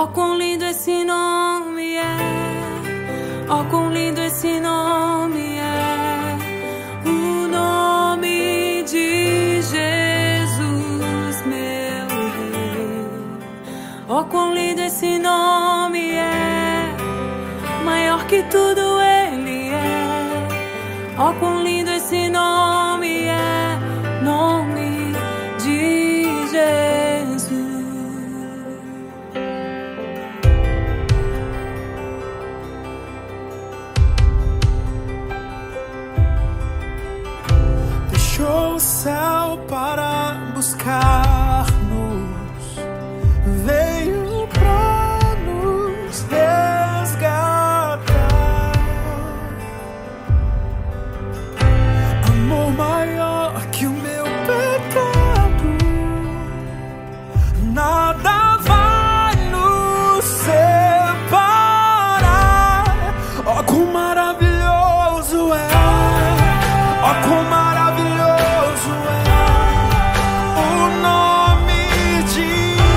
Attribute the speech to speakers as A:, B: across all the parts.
A: Oh, quão lindo esse nome é. Oh, quão lindo esse nome é. O nome de Jesus, meu Rei. Oh, quão lindo esse nome é. Maior que tudo Ele é. Oh, quão lindo esse nome é. Nome de Jesus.
B: Deixou o céu para buscar-nos, veio pra nos resgatar. Amor maior que o meu pecado, nada vai nos separar. Oh, quão maravilhoso é! Oh, quão maravilhoso é o nome de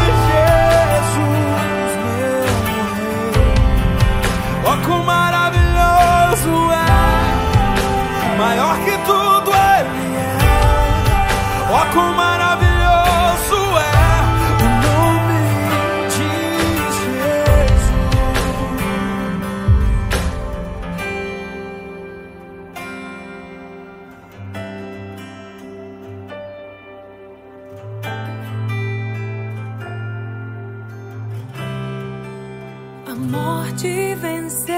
B: Jesus, meu Rei. Oh, quão maravilhoso é, maior que tudo Ele é. Oh, quão maravilhoso é o nome de Jesus.
A: A morte venceu.